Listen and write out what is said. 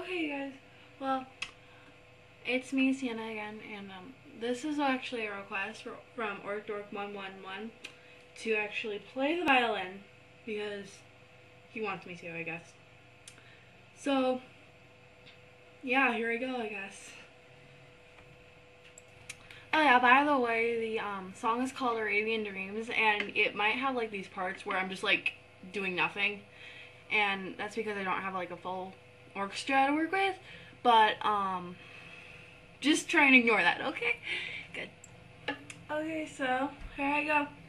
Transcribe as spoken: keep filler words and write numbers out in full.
Okay, you guys. Well, it's me, Sienna, again, and um, this is actually a request for, from OrcDork one one one to actually play the violin because he wants me to, I guess. So, yeah, here I go, I guess. Oh yeah, by the way, the um, song is called Arabian Dreams, and it might have like these parts where I'm just like doing nothing, and that's because I don't have like a full orchestra to work with, but um, just try and ignore that, okay? Good. Okay, so here I go.